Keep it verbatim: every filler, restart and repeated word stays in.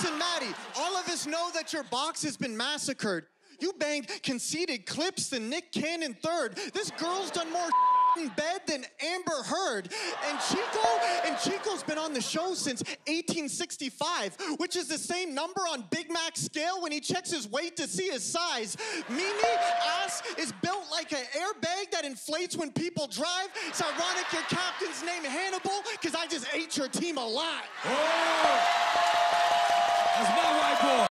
Listen, Maddie, all of us know that your box has been massacred. You banged conceited clips than Nick Cannon third. This girl's done more in bed than Amber Heard. And Chico, and Chico's been on the show since eighteen sixty-five, which is the same number on Big Mac's scale when he checks his weight to see his size. Mimi ass is built like an airbag that inflates when people drive. It's ironic your captain's name Hannibal, because I just ate your team alive. Oh! That's my white boy.